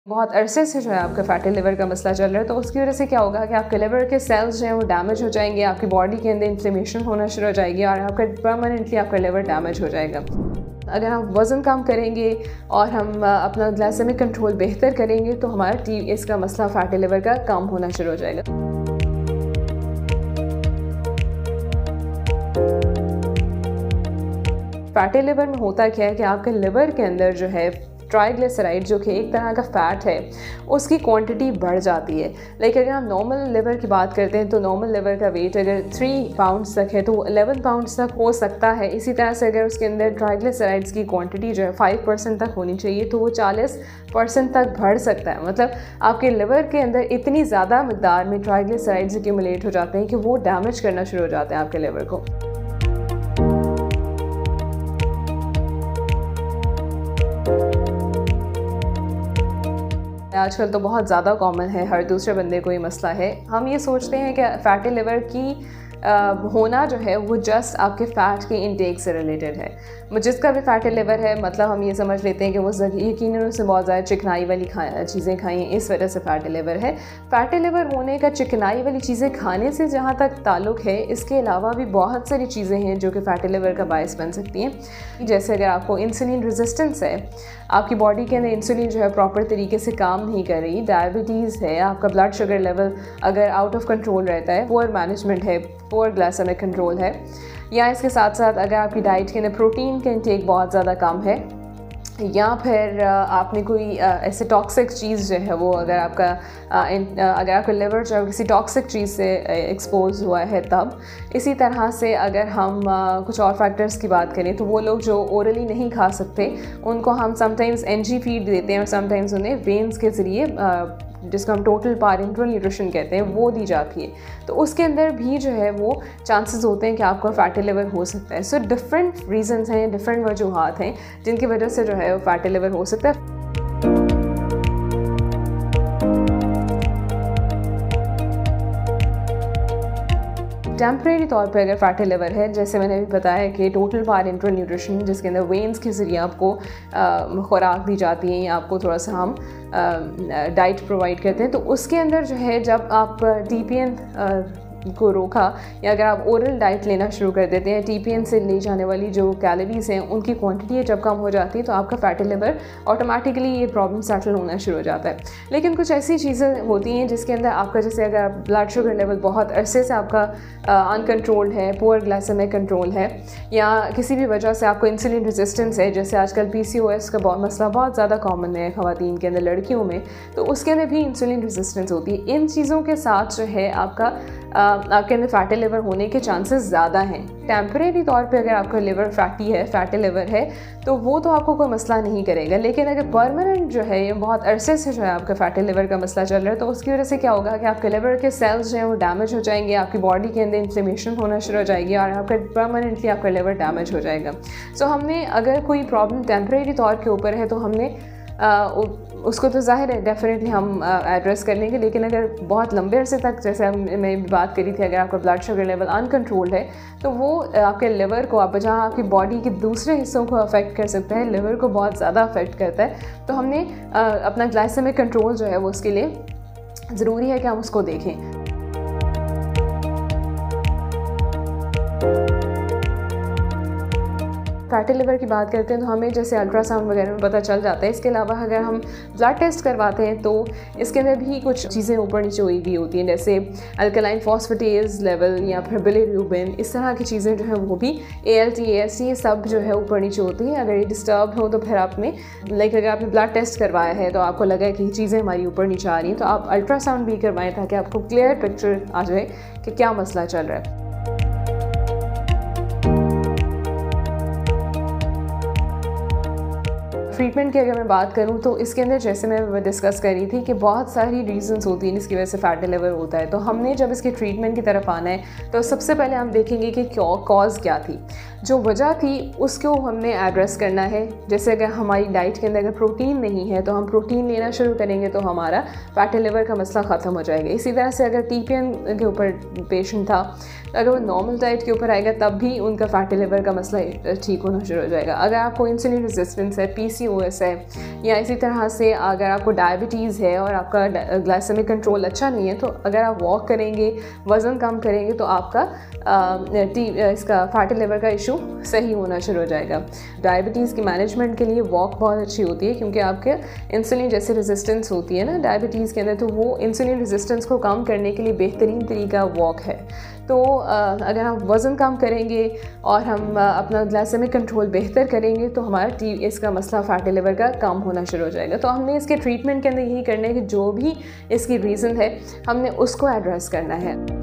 बहुत अरसे से जो है आपका फैटी लिवर का मसला चल रहा है, तो उसकी वजह से क्या होगा कि आपके लिवर के सेल्स जो हैं वो डैमेज हो जाएंगे, आपकी बॉडी के अंदर इन्फ्लेमेशन होना शुरू हो जाएगी और आपका परमानेंटली आपका लिवर डैमेज हो जाएगा। अगर हम वज़न कम करेंगे और हम अपना ग्लाइसेमिक कंट्रोल बेहतर करेंगे तो हमारा इसका मसला फैटी लिवर का कम होना शुरू हो जाएगा। फैटी लिवर में होता क्या है कि आपके लिवर के अंदर जो है ट्राइग्लिसराइड जो कि एक तरह का फ़ैट है उसकी क्वांटिटी बढ़ जाती है। लाइक अगर हम नॉर्मल लिवर की बात करते हैं तो नॉर्मल लिवर का वेट अगर 3 पाउंड्स तक है तो 11 पाउंड्स तक हो सकता है। इसी तरह से अगर उसके अंदर ट्राइग्लिसराइड्स की क्वांटिटी जो है 5% तक होनी चाहिए तो वो 40% तक बढ़ सकता है। मतलब आपके लिवर के अंदर इतनी ज़्यादा मकदार में ट्राइग्लिसराइड्स एक्यूमुलेट हो जाते हैं कि वो डैमेज करना शुरू हो जाते हैं आपके लिवर को। आजकल तो बहुत ज़्यादा कॉमन है, हर दूसरे बंदे को ये मसला है। हम ये सोचते हैं कि फैटी लिवर की होना जो है वो जस्ट आपके फ़ैट के इंटेक से रिलेटेड है। जिसका भी फैटी लिवर है मतलब हम ये समझ लेते हैं कि वो यकीनन उसने बहुत ज़्यादा चिकनाई वाली चीज़ें खाई हैं, इस वजह से फैटी लिवर है। फैटी लिवर होने का चिकनाई वाली चीज़ें खाने से जहाँ तक ताल्लुक़ है, इसके अलावा भी बहुत सारी चीज़ें हैं जो कि फैटी लिवर का बायस बन सकती हैं। जैसे अगर आपको इंसुलिन रेजिस्टेंस है, आपकी बॉडी के अंदर इंसुलिन जो है प्रॉपर तरीके से काम नहीं कर रही, डायबिटीज़ है, आपका ब्लड शुगर लेवल अगर आउट ऑफ कंट्रोल रहता है, पुअर मैनेजमेंट है, पुअर ग्लाइसेमिक कंट्रोल है, या इसके साथ साथ अगर आपकी डाइट के अंदर प्रोटीन का इंटेक बहुत ज़्यादा कम है, या फिर आपने कोई ऐसे टॉक्सिक चीज़ जो है वो अगर आपका लिवर जो है किसी टॉक्सिक चीज़ से एक्सपोज हुआ है तब। इसी तरह से अगर हम कुछ और फैक्टर्स की बात करें तो वो लोग जो ओरली नहीं खा सकते उनको हम समटाइम्स एनजी फीड देते हैं और समटाइम्स उन्हें वेन्स के ज़रिए जिसको हम टोटल पैरेंटल न्यूट्रिशन कहते हैं वो दी जाती है। तो उसके अंदर भी जो है वो चांसेस होते हैं कि आपका फैटी लिवर हो सकता है। सो डिफरेंट रीजंस हैं, डिफरेंट वजूहात हैं जिनकी वजह से जो है वो फैटी लिवर हो सकता है। टेम्परेरी तौर पे अगर फैटी लिवर है, जैसे मैंने अभी बताया कि टोटल पैरेंटल न्यूट्रिशन जिसके अंदर वेन्स के ज़रिए आपको खुराक दी जाती है या आपको थोड़ा सा हम डाइट प्रोवाइड करते हैं, तो उसके अंदर जो है जब आप टीपीएन को रोका या अगर आप ओरल डाइट लेना शुरू कर देते हैं, टीपीएन से ले जाने वाली जो कैलोरीज़ हैं उनकी क्वांटिटी जब कम हो जाती है तो आपका फैटी लिवर ऑटोमेटिकली ये प्रॉब्लम सेटल होना शुरू हो जाता है। लेकिन कुछ ऐसी चीज़ें होती हैं जिसके अंदर आपका जैसे अगर ब्लड शुगर लेवल बहुत अरसे से आपका अनकंट्रोल्ड है, पुअर ग्लाइसेमिक कंट्रोल है, या किसी भी वजह से आपको इंसुलिन रेजिस्टेंस है, जैसे आजकल PCOS का मसला बहुत ज़्यादा कॉमन है ख़वातीन के अंदर, लड़कियों में, तो उसके अंदर भी इंसुलिन रेजिस्टेंस होती है। इन चीज़ों के साथ जो है आपके अंदर फैटी लिवर होने के चांसेस ज़्यादा हैं। टेम्परेरी तौर पे अगर आपका लिवर फैटी लिवर है तो वो तो आपको कोई मसला नहीं करेगा, लेकिन अगर परमानेंट जो है ये बहुत अरसे से जो है आपका फैटी लिवर का मसला चल रहा है तो उसकी वजह से क्या होगा कि आपके लिवर के सेल्स जो हैं वो डैमेज हो जाएंगे, आपकी बॉडी के अंदर इन्फ्लेमेशन होना शुरू हो जाएगी और आपका परमानेंटली आपका लिवर डैमेज हो जाएगा। सो हमने अगर कोई प्रॉब्लम टेम्परेरी तौर के ऊपर है तो हमने उसको तो ज़ाहिर है डेफिनेटली हम एड्रेस कर लेंगे, लेकिन अगर बहुत लंबे अरसे तक, जैसे मैं बात करी थी, अगर आपका ब्लड शुगर लेवल अनकंट्रोल्ड है तो वो आपके लिवर को, आप जहाँ आपकी बॉडी के दूसरे हिस्सों को अफेक्ट कर सकता है, लिवर को बहुत ज़्यादा अफेक्ट करता है। तो हमने अपना ग्लाइसेमिक कंट्रोल जो है वो उसके लिए ज़रूरी है कि हम उसको देखें। फैटी लिवर की बात करते हैं तो हमें जैसे अल्ट्रासाउंड वगैरह में पता चल जाता है। इसके अलावा अगर हम ब्लड टेस्ट करवाते हैं तो इसके अंदर भी कुछ चीज़ें ऊपर नीचे हुई भी होती हैं, जैसे अल्कलाइन फॉस्फेटेज लेवल या फिर बिलिरुबिन, इस तरह की चीज़ें जो है वो भी ALT AST ये सब जो है ऊपर नीचे होती हैं। अगर ये डिस्टर्ब हो तो फिर आपने अगर आपने ब्लड टेस्ट करवाया है तो आपको लगा कि चीज़ें हमारी ऊपर नीचे आ रही हैं तो आप अल्ट्रासाउंड भी करवाएं ताकि आपको क्लियर पिक्चर आ जाए कि क्या मसला चल रहा है। ट्रीटमेंट की अगर मैं बात करूं तो इसके अंदर जैसे मैं डिस्कस कर रही थी कि बहुत सारी रीजंस होती हैं जिसकी वजह से फैटी लिवर होता है। तो हमने जब इसके ट्रीटमेंट की तरफ आना है तो सबसे पहले हम देखेंगे कि कॉज क्या थी, जो वजह थी उसको हमने एड्रेस करना है। जैसे अगर हमारी डाइट के अंदर अगर प्रोटीन नहीं है तो हम प्रोटीन लेना शुरू करेंगे तो हमारा फैटी लिवर का मसला ख़त्म हो जाएगा। इसी तरह से अगर TPN के ऊपर पेशेंट था, अगर वो नॉर्मल डाइट के ऊपर आएगा तब भी उनका फैटी लिवर का मसला ठीक होना शुरू हो जाएगा। अगर आपको इंसुलिन रेजिस्टेंस है, PCOS PCOS है, या इसी तरह से अगर आपको डायबिटीज़ है और आपका ग्लाइसेमिक कंट्रोल अच्छा नहीं है, तो अगर आप वॉक करेंगे, वज़न कम करेंगे, तो आपका इसका फैटी लिवर का इशू सही होना शुरू हो जाएगा। डायबिटीज़ की मैनेजमेंट के लिए वॉक बहुत अच्छी होती है, क्योंकि आपके इंसुलिन जैसे रेजिस्टेंस होती है ना डायबिटीज़ के अंदर, तो वो इंसुलिन रेजिस्टेंस को कम करने के लिए बेहतरीन तरीका वॉक है। तो अगर हम वज़न कम करेंगे और हम अपना ग्लाइसेमिक कंट्रोल बेहतर करेंगे, तो हमारा इसका मसला फैटी लिवर का कम होना शुरू हो जाएगा। तो हमने इसके ट्रीटमेंट के अंदर यही करना है कि जो भी इसकी रीज़न है, हमने उसको एड्रेस करना है।